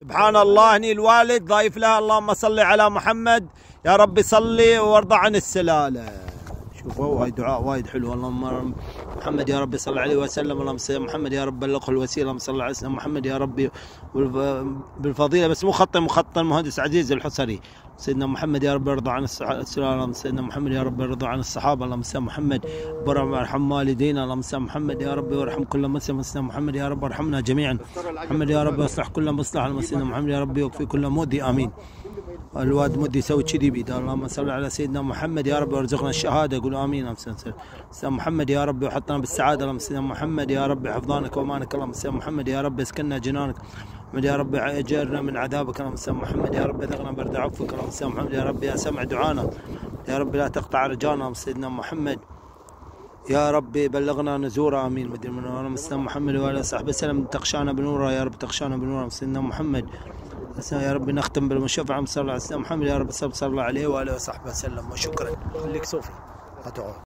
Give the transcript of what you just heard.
سبحان الله. هني الوالد ضايف لها اللهم صل على محمد يا ربي صلي وارضى عن السلاله. شوفوا هاي دعاء وايد حلو. اللهم محمد يا ربي صل عليه وسلم. اللهم صل محمد يا رب بلغه الوسيله. اللهم صل على سيدنا محمد يا ربي بالفضيله، بس مو خط المهندس عزيز الحصري. سيدنا محمد يا رب ارضى عن السلاله. اللهم سيدنا محمد يا رب ارضى عن الصحابه. اللهم سيدنا محمد وارحم والدينا. اللهم سيدنا محمد يا رب وارحم كل مسلم. سيدنا محمد يا رب ارحمنا جميعا. محمد يا رب اصلح كل مصلح. اللهم سيدنا محمد يا رب يوفي كل مودي امين. الواد مدي يسوي كذي بيده. اللهم صل على سيدنا محمد يا رب وارزقنا الشهاده. قولوا امين. سيدنا محمد يا رب وحطنا بالسعاده. اللهم سيدنا محمد يا رب حفظانك وامانك. اللهم سيدنا محمد يا رب اسكننا جنانك. محمد يا رب اجرنا من عذابك. اللهم سيدنا محمد يا رب اذقنا برد عفوك. اللهم سيدنا محمد يا رب يا سمع دعانا يا رب لا تقطع رجانا. اللهم سيدنا محمد يا رب بلغنا نزوره امين. اللهم سيدنا محمد وعلى صحبه وسلم تغشانا بنوره يا رب تغشانا بنوره. سيدنا محمد يا رب نختم بالمشفع صلى الله عليه وسلم. محمد يا رب صلى الله عليه واله وصحبه وسلم. وشكرا. خليك صوفي.